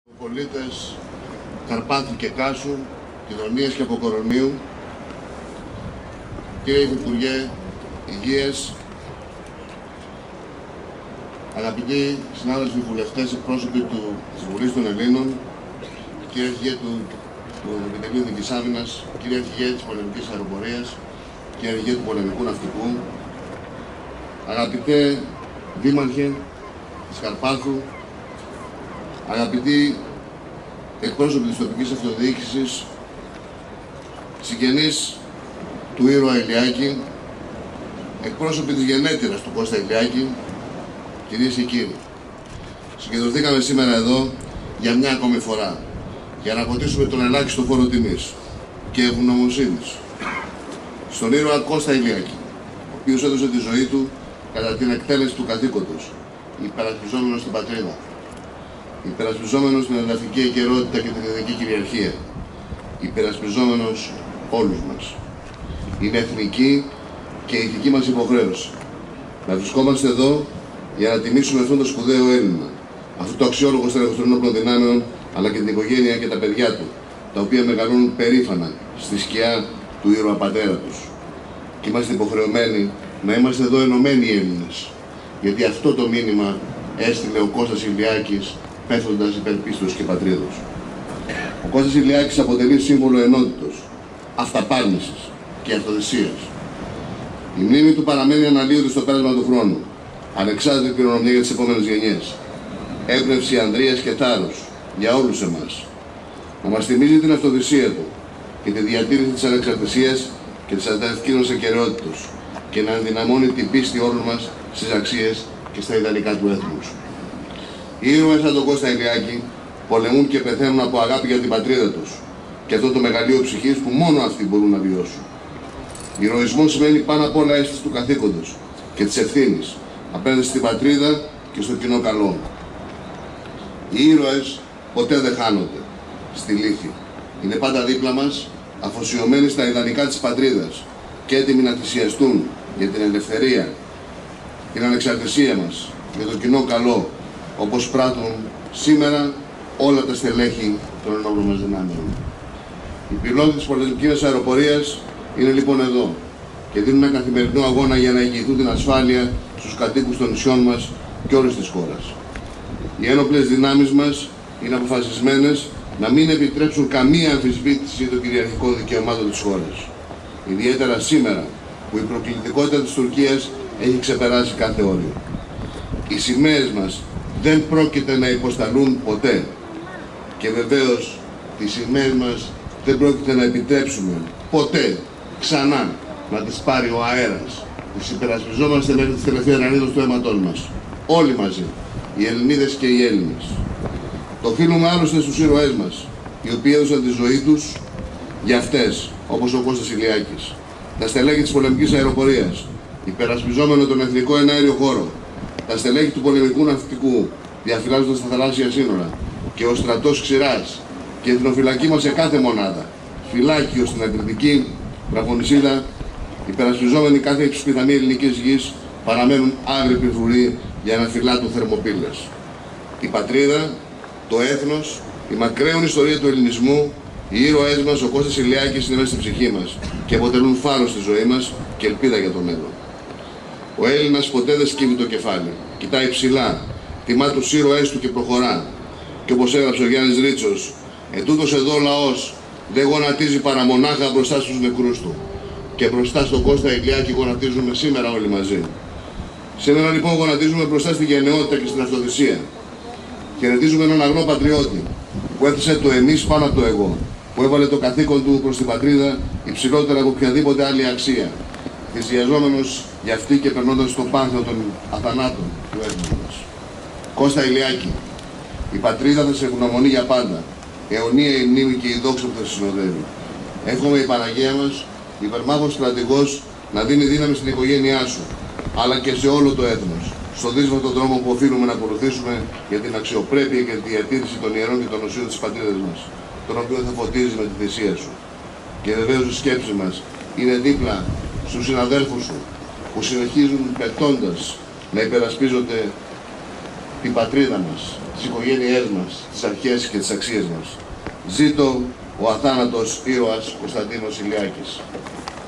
Πολίτες Καρπάθου και Κάσου, Κοινωνίας και Αποκορονίου, κύριε Υπουργέ Υγείας, αγαπητοί συνάδελφοι βουλευτές, εκπρόσωποι της Βουλής των Ελλήνων, κύριε Αρχηγέ του Επιτελείου Δικής Άμυνας, κύριε Αρχηγέ της Πολεμικής Αεροπορίας, κύριε Αρχηγέ του Πολεμικού Ναυτικού, αγαπητέ Δήμαρχε της Καρπάθου, αγαπητοί εκπρόσωποι της τοπικής αυτοδιοίκησης, συγγενείς του ήρωα Ηλιάκη, εκπρόσωποι της γενέτειρας του Κώστα Ηλιάκη, κυρίες και κύριοι, συγκεντρωθήκαμε σήμερα εδώ για μια ακόμη φορά για να αποτίσουμε τον ελάχιστο φόρο τιμής και ευγνωμοσύνης στον ήρωα Κώστα Ηλιάκη, ο οποίος έδωσε τη ζωή του κατά την εκτέλεση του καθήκοντος, υπερασπιζόμενος την πατρίδα, υπερασπιζόμενος την εδαφική αικαιρότητα και την εθνική κυριαρχία, υπερασπιζόμενος όλους μας. Είναι εθνική και ηθική μας υποχρέωση να βρισκόμαστε εδώ για να τιμήσουμε αυτόν τον σπουδαίο Έλληνα, αυτό το αξιόλογο στέλεχος των ενόπλων δυνάμεων, αλλά και την οικογένεια και τα παιδιά του, τα οποία μεγαλώνουν περήφανα στη σκιά του ήρωα πατέρα τους. Και είμαστε υποχρεωμένοι να είμαστε εδώ ενωμένοι οι Έλληνες, γιατί αυτό το μήνυμα έστειλε ο Κώστας Ηλιάκης, πέφτοντας υπέρ πίστος και πατρίδος. Ο Κώστας Ηλιάκης αποτελεί σύμβολο ενότητος, αυταπάρνησης και αυτοθυσίας. Η μνήμη του παραμένει αναλύωτη στο πέρασμα του χρόνου, ανεξάρτητη κληρονομιά για τις επόμενες γενιές. Έμπνευση, ανδρείας και θάρρος για όλους εμάς. Να μας θυμίζει την αυτοθυσία του και τη διατήρηση της ανεξαρτησίας και της ανταρρυθμικής μας ακεραιότητας και να ενδυναμώνει την πίστη όλων μας στις αξίες και στα ιδανικά του έθνους. Οι ήρωες σαν τον Κώστα Ηλιάκη πολεμούν και πεθαίνουν από αγάπη για την πατρίδα τους και αυτό το μεγαλείο ψυχής που μόνο αυτοί μπορούν να βιώσουν. Ηρωισμός σημαίνει πάνω απ' όλα αίσθηση του καθήκοντος και της ευθύνης απέναντι στην πατρίδα και στο κοινό καλό. Οι ήρωες ποτέ δεν χάνονται στη λύθη. Είναι πάντα δίπλα μας, αφοσιωμένοι στα ιδανικά της πατρίδας και έτοιμοι να θυσιαστούν για την ελευθερία, την ανεξαρτησία μας, για το κοινό καλό, όπως πράττουν σήμερα όλα τα στελέχη των ενόπλων μας δυνάμεων. Οι πιλότοι της πολεμικής αεροπορίας είναι λοιπόν εδώ και δίνουν ένα καθημερινό αγώνα για να εγγυηθούν την ασφάλεια στους κατοίκους των νησιών μας και όλης της χώρας. Οι ένοπλες δυνάμεις μας είναι αποφασισμένες να μην επιτρέψουν καμία αμφισβήτηση των κυριαρχικών δικαιωμάτων της χώρας. Ιδιαίτερα σήμερα που η προκλητικότητα της Τουρκίας έχει ξεπεράσει κάθε όριο. Οι σημαίες μας δεν πρόκειται να υποσταλούν ποτέ και βεβαίως τις σημαίες μας δεν πρόκειται να επιτρέψουμε ποτέ ξανά να τις πάρει ο αέρας. Τις υπερασπιζόμαστε μέχρι της τελευταίας ρανίδος του αίματός μας. Όλοι μαζί, οι Ελληνίδες και οι Έλληνες. Το οφείλουμε άλλωστε στους ήρωές μας, οι οποίοι έδωσαν τη ζωή τους για αυτές, όπως ο Κώστας Ηλιάκης. Τα στελέχη της πολεμικής αεροπορίας, υπερασπιζόμενο τον εθνικό εναέριο χώρο, τα στελέχη του πολεμικού ναυτικού, διαφυλάσσοντας τα θαλάσσια σύνορα, και ο στρατός Ξηράς και η εθνοφυλακή μας σε κάθε μονάδα, φυλάκιο στην Ακριτική, Βραχονησίδα, υπερασπιζόμενοι κάθε υψηπιθαμή ελληνικής γης, παραμένουν άγρυποι φρουροί για να φυλάτουν θερμοπύλες. Η πατρίδα, το έθνος, η μακραίων ιστορία του ελληνισμού, οι ήρωές μας, ο Κώστας Ηλιάκης, είναι μέσα στην ψυχή μας και αποτελούν φάρος στη ζωή μας και ελπίδα για το μέλλον. Ο Έλληνας ποτέ δεν σκύβει το κεφάλι, κοιτάει ψηλά, τιμά τους ήρωές του και προχωρά. Και όπως έγραψε ο Γιάννης Ρίτσος, ετούτος εδώ ο λαός δεν γονατίζει παρά μονάχα μπροστά στους νεκρούς του. Και μπροστά στον Κώστα Ηλιάκη γονατίζουμε σήμερα όλοι μαζί. Σήμερα λοιπόν γονατίζουμε μπροστά στη γενναιότητα και στην αυτοθυσία. Χαιρετίζουμε έναν αγνό πατριώτη που έθεσε το εμείς πάνω από το εγώ, που έβαλε το καθήκον του προς την πατρίδα υψηλότερα από οποιαδήποτε άλλη αξία, θυσιαζόμενος για αυτή και περνώντας στο πάνθεο των αθανάτων του έθνους μας. Κώστα Ηλιάκη, η πατρίδα θα σε ευγνωμονεί για πάντα, αιωνία η μνήμη και η δόξα που θα σε συνοδεύει. Εύχομαι η Παναγία μας, υπερμάχος στρατηγός, να δίνει δύναμη στην οικογένειά σου, αλλά και σε όλο το έθνος, στον δύσβατο δρόμο που οφείλουμε να ακολουθήσουμε για την αξιοπρέπεια και τη διατήρηση των ιερών και των οσίων της πατρίδας μας, τον οποίο θα φωτίζει με τη θυσία σου. Και βεβαίως η σκέψη μας είναι δίπλα στους συναδέλφους σου, που συνεχίζουν πετώντας να υπερασπίζονται την πατρίδα μας, τις οικογένειές μας, τις αρχές και τις αξίες μας. Ζήτω ο αθάνατος ήρωας Κωνσταντίνος Ηλιάκης.